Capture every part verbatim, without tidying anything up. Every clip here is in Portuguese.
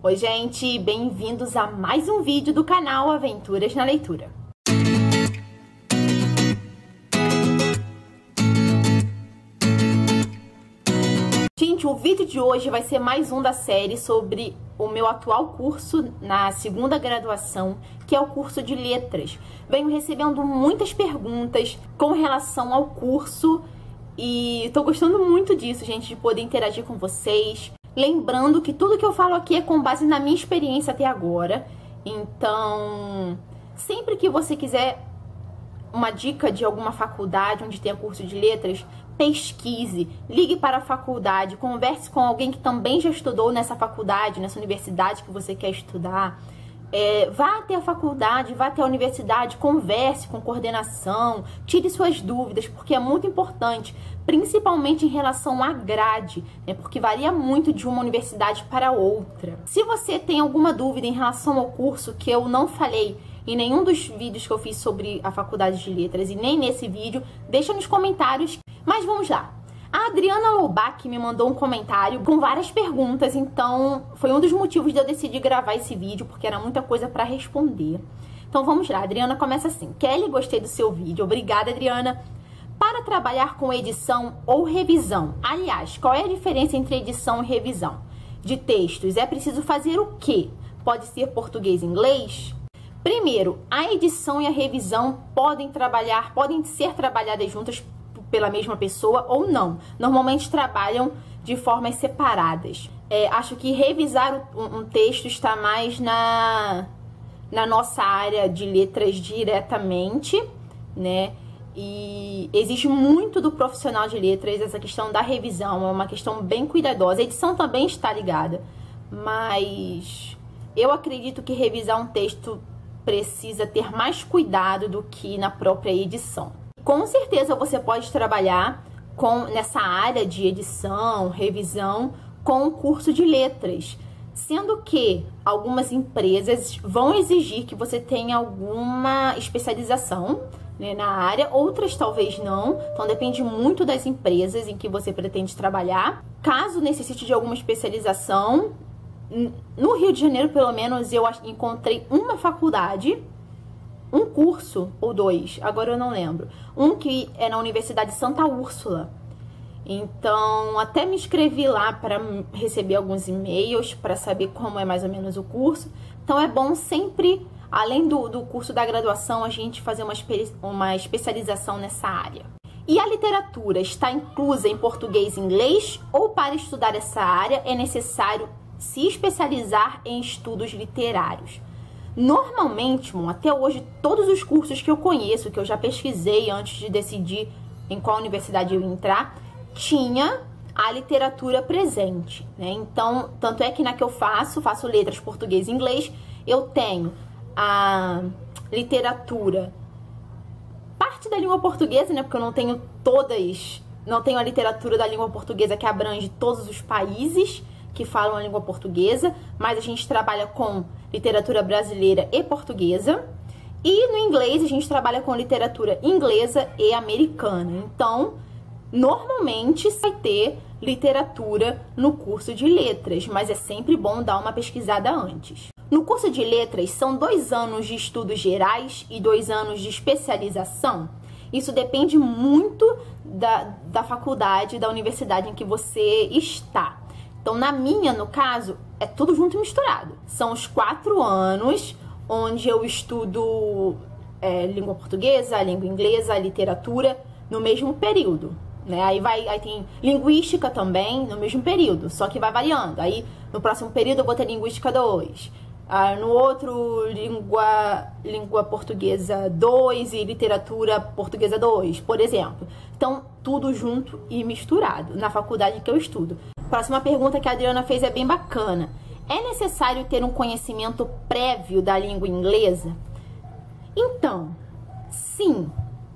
Oi gente, bem-vindos a mais um vídeo do canal Aventuras na Leitura. Gente, o vídeo de hoje vai ser mais um da série sobre o meu atual curso na segunda graduação, que é o curso de Letras. Venho recebendo muitas perguntas com relação ao curso e tô gostando muito disso, gente, de poder interagir com vocês. Lembrando que tudo que eu falo aqui é com base na minha experiência até agora. Então, sempre que você quiser uma dica de alguma faculdade onde tenha curso de letras, pesquise, ligue para a faculdade, converse com alguém que também já estudou nessa faculdade, nessa universidade que você quer estudar. É, vá até a faculdade, vá até a universidade, converse com coordenação, tire suas dúvidas, porque é muito importante, principalmente em relação à grade, né, porque varia muito de uma universidade para outra. Se você tem alguma dúvida em relação ao curso que eu não falei em nenhum dos vídeos que eu fiz sobre a faculdade de letras e nem nesse vídeo, deixa nos comentários. Mas vamos lá. A Adriana Loubach me mandou um comentário com várias perguntas, então foi um dos motivos de eu decidir gravar esse vídeo, porque era muita coisa para responder. Então vamos lá, a Adriana começa assim: Kelly, gostei do seu vídeo, obrigada, Adriana. Para trabalhar com edição ou revisão, aliás, qual é a diferença entre edição e revisão de textos? É preciso fazer o quê? Pode ser português e inglês? Primeiro, a edição e a revisão podem trabalhar, podem ser trabalhadas juntas pela mesma pessoa ou não. Normalmente trabalham de formas separadas. É, acho que revisar um, um texto está mais na, na nossa área de letras diretamente, né? E exige muito do profissional de letras essa questão da revisão, é uma questão bem cuidadosa. A edição também está ligada, mas eu acredito que revisar um texto precisa ter mais cuidado do que na própria edição. Com certeza você pode trabalhar com, nessa área de edição, revisão, com o curso de letras, sendo que algumas empresas vão exigir que você tenha alguma especialização, né, na área, outras talvez não, então depende muito das empresas em que você pretende trabalhar. Caso necessite de alguma especialização, no Rio de Janeiro, pelo menos, eu encontrei uma faculdade, um curso ou dois, agora eu não lembro, um que é na Universidade Santa Úrsula. Então, até me inscrevi lá para receber alguns e-mails, para saber como é mais ou menos o curso. Então, é bom sempre, além do, do curso da graduação, a gente fazer uma, uma especialização nessa área. E a literatura está inclusa em português e inglês? Ou para estudar essa área é necessário se especializar em estudos literários? Normalmente, bom, até hoje, todos os cursos que eu conheço, que eu já pesquisei antes de decidir em qual universidade eu ia entrar, tinha a literatura presente, né? Então, tanto é que na que eu faço, faço letras português e inglês, eu tenho a literatura, parte da língua portuguesa, né? Porque eu não tenho todas, não tenho a literatura da língua portuguesa que abrange todos os países que falam a língua portuguesa, mas a gente trabalha com literatura brasileira e portuguesa. E no inglês a gente trabalha com literatura inglesa e americana. Então, normalmente vai ter literatura no curso de letras, mas é sempre bom dar uma pesquisada antes. No curso de letras são dois anos de estudos gerais e dois anos de especialização. Isso depende muito da, da faculdade, da universidade em que você está. Então, na minha, no caso, é tudo junto e misturado. São os quatro anos onde eu estudo é, língua portuguesa, língua inglesa, literatura no mesmo período, né? Aí, vai, aí tem linguística também no mesmo período, só que vai variando. Aí, no próximo período, eu vou ter linguística dois. Ah, no outro, língua, língua portuguesa dois e literatura portuguesa dois, por exemplo. Então, tudo junto e misturado na faculdade que eu estudo. Próxima pergunta que a Adriana fez é bem bacana. É necessário ter um conhecimento prévio da língua inglesa? Então, sim.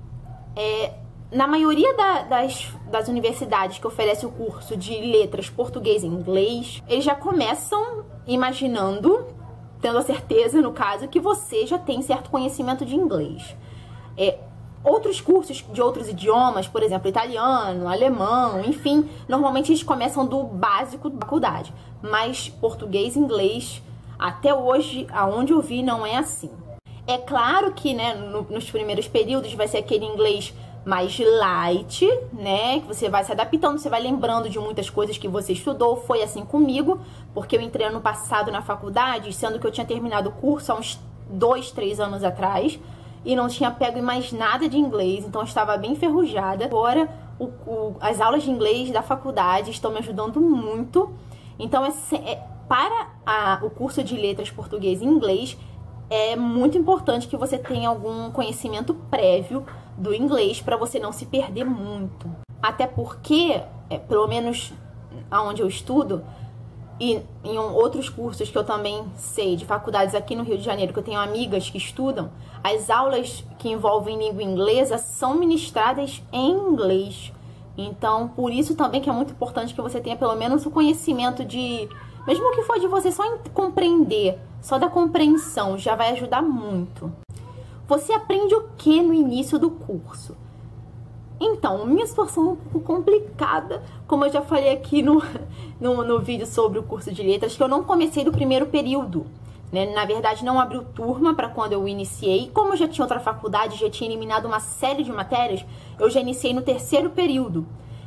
É, na maioria da, das, das universidades que oferecem o curso de letras português e inglês, eles já começam imaginando, tendo a certeza, no caso, que você já tem certo conhecimento de inglês. É, Outros cursos de outros idiomas, por exemplo, italiano, alemão, enfim, normalmente eles começam do básico da faculdade. Mas português e inglês, até hoje, aonde eu vi, não é assim. É claro que, né, no, nos primeiros períodos vai ser aquele inglês mais light, né, que você vai se adaptando, você vai lembrando de muitas coisas que você estudou. Foi assim comigo, porque eu entrei ano passado na faculdade, sendo que eu tinha terminado o curso há uns dois, três anos atrás, e não tinha pego em mais nada de inglês, então eu estava bem enferrujada. Agora, o, o, as aulas de inglês da faculdade estão me ajudando muito. Então, é, é, para a, o curso de letras português e inglês, é muito importante que você tenha algum conhecimento prévio do inglês para você não se perder muito. Até porque, é, pelo menos aonde eu estudo, e em outros cursos que eu também sei, de faculdades aqui no Rio de Janeiro, que eu tenho amigas que estudam, as aulas que envolvem língua inglesa são ministradas em inglês. Então, por isso também que é muito importante que você tenha pelo menos o conhecimento de... Mesmo que for de você só compreender, só da compreensão, já vai ajudar muito. Você aprende o que no início do curso? Então, minha situação é um pouco complicada, como eu já falei aqui no, no, no vídeo sobre o curso de letras, que eu não comecei do primeiro período, né? Na verdade, não abriu turma para quando eu iniciei. Como eu já tinha outra faculdade, já tinha eliminado uma série de matérias, eu já iniciei no terceiro período.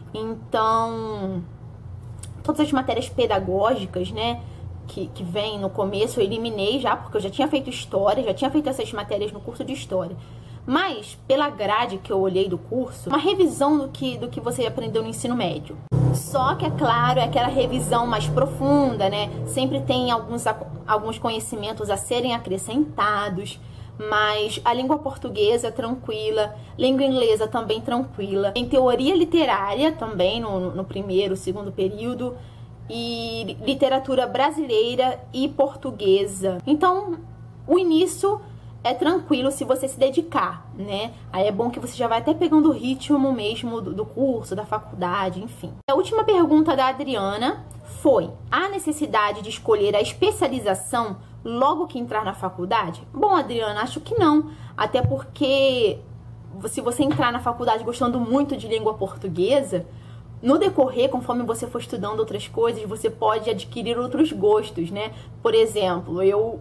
Então, todas as matérias pedagógicas, né, que, que vem no começo, eu eliminei já, porque eu já tinha feito história, já tinha feito essas matérias no curso de história. Mas, pela grade que eu olhei do curso, uma revisão do que, do que você aprendeu no ensino médio. Só que, é claro, é aquela revisão mais profunda, né? Sempre tem alguns, alguns conhecimentos a serem acrescentados, mas a língua portuguesa é tranquila, língua inglesa também tranquila. Tem teoria literária também no, no primeiro, segundo período, e literatura brasileira e portuguesa. Então, o início é tranquilo se você se dedicar, né? Aí é bom que você já vai até pegando o ritmo mesmo do, do curso, da faculdade, enfim. A última pergunta da Adriana foi: há necessidade de escolher a especialização logo que entrar na faculdade? Bom, Adriana, acho que não. Até porque se você entrar na faculdade gostando muito de língua portuguesa, no decorrer, conforme você for estudando outras coisas, você pode adquirir outros gostos, né? Por exemplo, eu...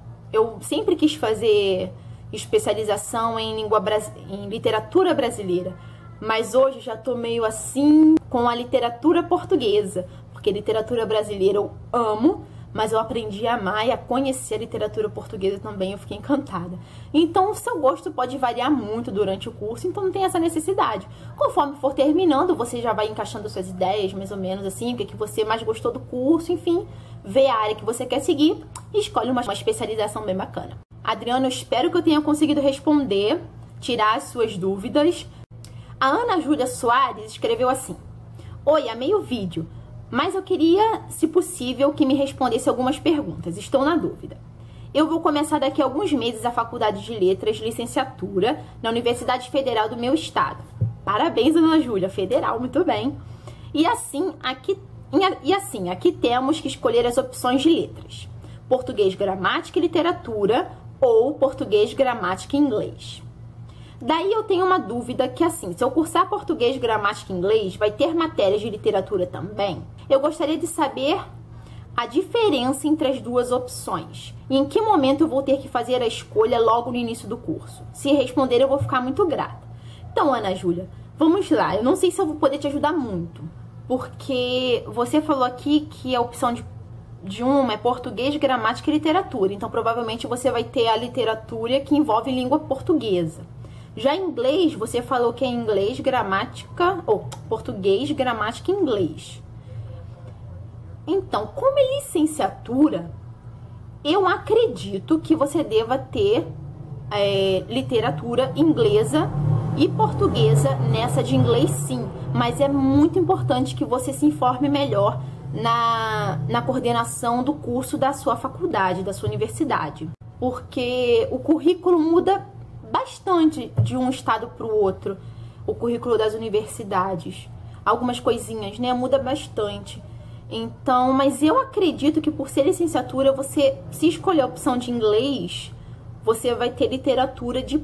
Eu sempre quis fazer especialização em, língua, em literatura brasileira, mas hoje já tô meio assim com a literatura portuguesa, porque literatura brasileira eu amo, mas eu aprendi a amar e a conhecer a literatura portuguesa também, eu fiquei encantada. Então o seu gosto pode variar muito durante o curso, então não tem essa necessidade. Conforme for terminando, você já vai encaixando suas ideias, mais ou menos assim, o que, é que você mais gostou do curso, enfim, vê a área que você quer seguir e escolhe uma, uma especialização bem bacana. Adriana, eu espero que eu tenha conseguido responder, tirar as suas dúvidas. A Ana Júlia Soares escreveu assim: oi, amei o vídeo, mas eu queria, se possível, que me respondesse algumas perguntas. Estou na dúvida. Eu vou começar daqui a alguns meses a faculdade de letras, licenciatura, na Universidade Federal do meu estado. Parabéns, Ana Júlia, federal, muito bem. E assim, aqui, e assim, aqui temos que escolher as opções de letras: português, gramática e literatura ou português, gramática e inglês. Daí eu tenho uma dúvida que, assim, se eu cursar português, gramática e inglês, vai ter matérias de literatura também? Eu gostaria de saber a diferença entre as duas opções e em que momento eu vou ter que fazer a escolha logo no início do curso. Se responder, eu vou ficar muito grata. Então, Ana Júlia, vamos lá. Eu não sei se eu vou poder te ajudar muito, porque você falou aqui que a opção de, de uma é português, gramática e literatura. Então, provavelmente você vai ter a literatura que envolve língua portuguesa. Já em inglês, você falou que é inglês, gramática, ou português, gramática e inglês. Então, como é licenciatura, eu acredito que você deva ter é, literatura inglesa e portuguesa nessa de inglês, sim. Mas é muito importante que você se informe melhor na, na coordenação do curso da sua faculdade, da sua universidade. Porque o currículo muda bastante de um estado para o outro, o currículo das universidades. Algumas coisinhas, né? Muda bastante. Então, mas eu acredito que por ser licenciatura, você, se escolher a opção de inglês, você vai ter literatura de,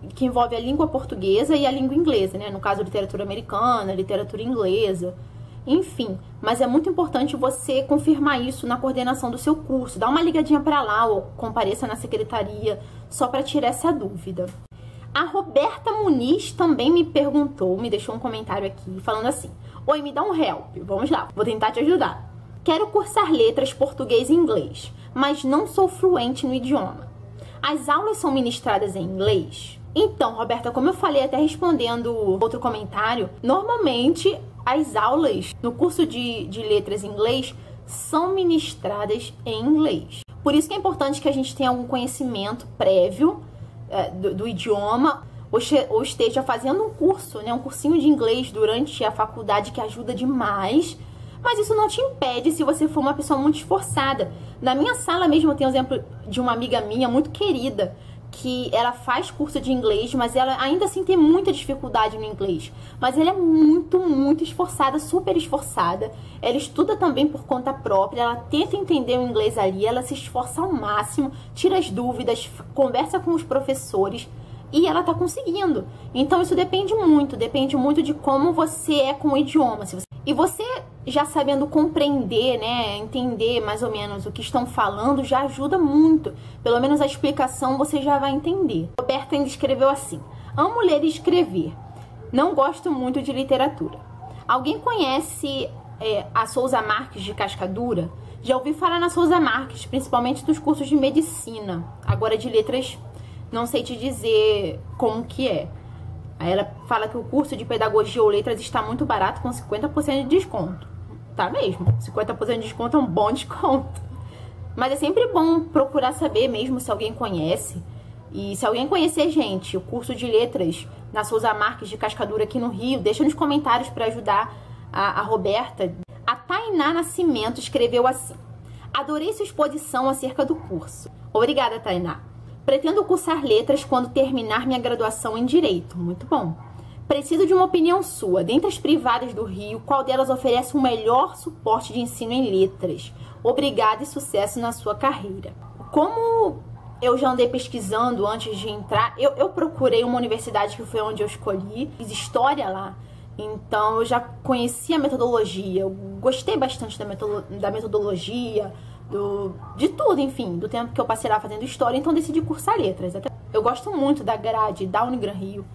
que envolve a língua portuguesa e a língua inglesa, né? No caso, literatura americana, literatura inglesa, enfim. Mas é muito importante você confirmar isso na coordenação do seu curso. Dá uma ligadinha para lá ou compareça na secretaria só para tirar essa dúvida. A Roberta Muniz também me perguntou, me deixou um comentário aqui falando assim: oi, me dá um help. Vamos lá, vou tentar te ajudar. Quero cursar letras português e inglês, mas não sou fluente no idioma. As aulas são ministradas em inglês? Então, Roberta, como eu falei até respondendo outro comentário, normalmente as aulas no curso de, de letras em inglês são ministradas em inglês. Por isso que é importante que a gente tenha algum conhecimento prévio é, do, do idioma, ou, ou esteja fazendo um curso, né, um cursinho de inglês durante a faculdade, que ajuda demais. Mas isso não te impede se você for uma pessoa muito esforçada. Na minha sala mesmo eu tenho um exemplo de uma amiga minha muito querida, que ela faz curso de inglês, mas ela ainda assim tem muita dificuldade no inglês. Mas ela é muito, muito esforçada, super esforçada. Ela estuda também por conta própria, ela tenta entender o inglês ali, ela se esforça ao máximo, tira as dúvidas, conversa com os professores e ela tá conseguindo. Então isso depende muito, depende muito de como você é com o idioma. Se você... E você já sabendo compreender, né, entender mais ou menos o que estão falando, já ajuda muito. Pelo menos a explicação você já vai entender. Roberta ainda escreveu assim: amo ler e escrever, não gosto muito de literatura. Alguém conhece é, a Souza Marques de Cascadura? Já ouvi falar na Souza Marques, principalmente dos cursos de medicina. Agora de letras, não sei te dizer como que é. Aí ela fala que o curso de pedagogia ou letras está muito barato, com cinquenta por cento de desconto. Tá mesmo, cinquenta por cento de desconto é um bom desconto. Mas é sempre bom procurar saber mesmo se alguém conhece. E se alguém conhecer, gente, o curso de letras na Souza Marques de Cascadura aqui no Rio, deixa nos comentários para ajudar a, a Roberta. A Tainá Nascimento escreveu assim: adorei sua exposição acerca do curso. Obrigada, Tainá. Pretendo cursar letras quando terminar minha graduação em Direito. Muito bom. Preciso de uma opinião sua. Dentre as privadas do Rio, qual delas oferece o melhor suporte de ensino em letras? Obrigada e sucesso na sua carreira. Como eu já andei pesquisando antes de entrar, eu, eu procurei uma universidade que foi onde eu escolhi, fiz história lá. Então eu já conheci a metodologia, eu gostei bastante da, metodolo da metodologia, do, de tudo, enfim, do tempo que eu passei lá fazendo história, então decidi cursar letras. Até, eu gosto muito da grade da Unigran Rio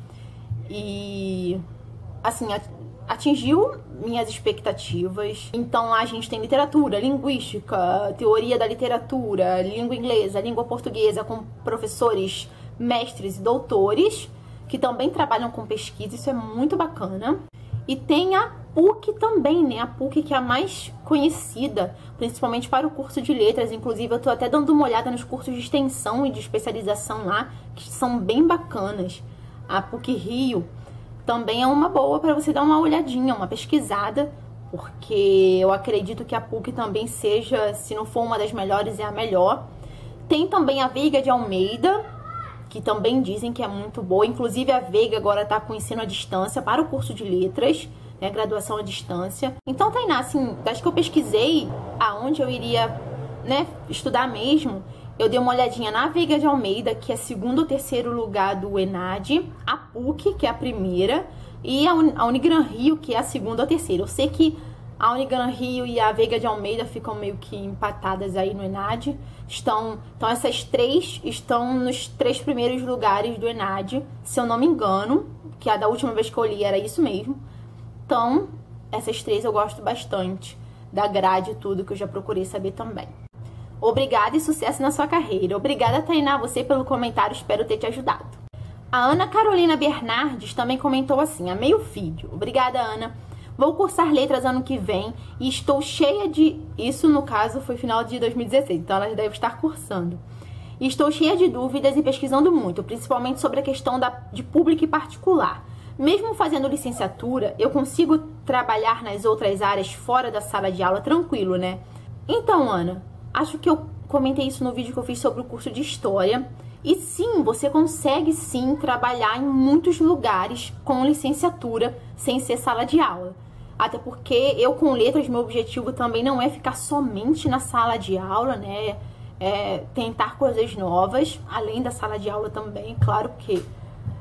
e, assim, atingiu minhas expectativas. Então lá a gente tem literatura, linguística, teoria da literatura, língua inglesa, língua portuguesa, com professores, mestres e doutores, que também trabalham com pesquisa, isso é muito bacana. E tem a P U C também, né? A P U C que é a mais conhecida, principalmente para o curso de letras. Inclusive, eu tô até dando uma olhada nos cursos de extensão e de especialização lá, que são bem bacanas. A P U C Rio também é uma boa para você dar uma olhadinha, uma pesquisada, porque eu acredito que a P U C também seja, se não for uma das melhores, é a melhor. Tem também a Veiga de Almeida, que também dizem que é muito boa. Inclusive, a Veiga agora está com ensino à distância para o curso de letras, né, graduação à distância. Então, Tainá, assim, acho que eu pesquisei aonde eu iria, né, estudar mesmo. Eu dei uma olhadinha na Veiga de Almeida, que é segundo ou terceiro lugar do ENAD, a P U C, que é a primeira, e a, Un a Unigran Rio, que é a segunda ou terceira. Eu sei que a Unigran Rio e a Veiga de Almeida ficam meio que empatadas aí no ENAD. Estão, então essas três estão nos três primeiros lugares do ENAD, se eu não me engano, que a da última vez que eu li era isso mesmo. Então, essas três eu gosto bastante, da grade e tudo, que eu já procurei saber também. Obrigada e sucesso na sua carreira. Obrigada, Tainá, você pelo comentário, espero ter te ajudado. A Ana Carolina Bernardes também comentou assim: amei o vídeo. Obrigada, Ana. Vou cursar letras ano que vem e estou cheia de... Isso, no caso, foi final de dois mil e dezesseis, então ela deve estar cursando. E estou cheia de dúvidas e pesquisando muito, principalmente sobre a questão da, de público e particular. Mesmo fazendo licenciatura, eu consigo trabalhar nas outras áreas fora da sala de aula tranquilo, né? Então, Ana, acho que eu comentei isso no vídeo que eu fiz sobre o curso de História. E sim, você consegue sim trabalhar em muitos lugares com licenciatura sem ser sala de aula. Até porque eu com letras, meu objetivo também não é ficar somente na sala de aula, né? É tentar coisas novas, além da sala de aula também. Claro que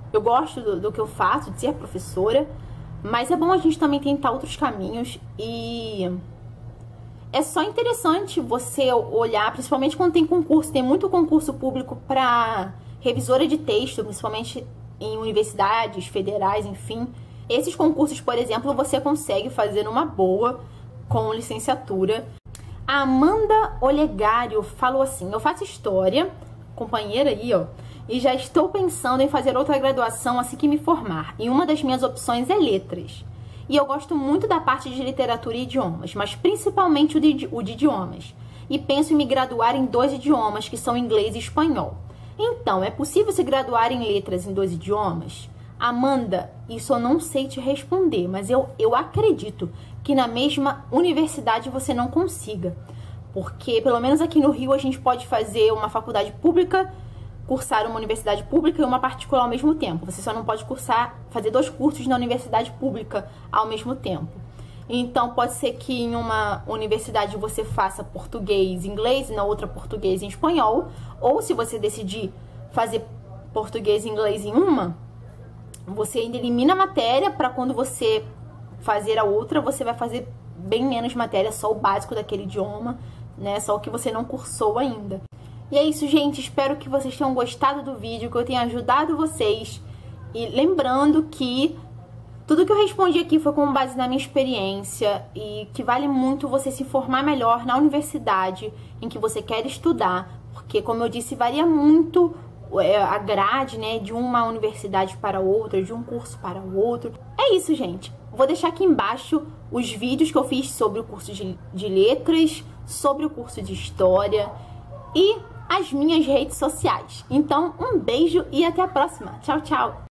eu gosto do, do que eu faço, de ser professora, mas é bom a gente também tentar outros caminhos e é só interessante você olhar, principalmente quando tem concurso, tem muito concurso público para revisora de texto, principalmente em universidades federais, enfim. Esses concursos, por exemplo, você consegue fazer numa boa com licenciatura. A Amanda Olegário falou assim: eu faço história, companheira aí, ó, e já estou pensando em fazer outra graduação assim que me formar. E uma das minhas opções é letras. E eu gosto muito da parte de literatura e idiomas, mas principalmente o de, o de idiomas. E penso em me graduar em dois idiomas, que são inglês e espanhol. Então, é possível se graduar em letras em dois idiomas? Amanda, isso eu não sei te responder, mas eu, eu acredito que na mesma universidade você não consiga. Porque, pelo menos aqui no Rio, a gente pode fazer uma faculdade pública, cursar uma universidade pública e uma particular ao mesmo tempo. Você só não pode cursar, fazer dois cursos na universidade pública ao mesmo tempo. Então, pode ser que em uma universidade você faça português e inglês, e na outra português e espanhol. Ou se você decidir fazer português e inglês em uma, você ainda elimina a matéria para quando você fazer a outra, você vai fazer bem menos matéria, só o básico daquele idioma, né? Só o que você não cursou ainda. E é isso, gente. Espero que vocês tenham gostado do vídeo, que eu tenha ajudado vocês. E lembrando que tudo que eu respondi aqui foi com base na minha experiência e que vale muito você se informar melhor na universidade em que você quer estudar, porque, como eu disse, varia muito a grade, né, de uma universidade para outra, de um curso para o outro. É isso, gente. Vou deixar aqui embaixo os vídeos que eu fiz sobre o curso de, de letras, sobre o curso de história e as minhas redes sociais. Então, um beijo e até a próxima. Tchau, tchau!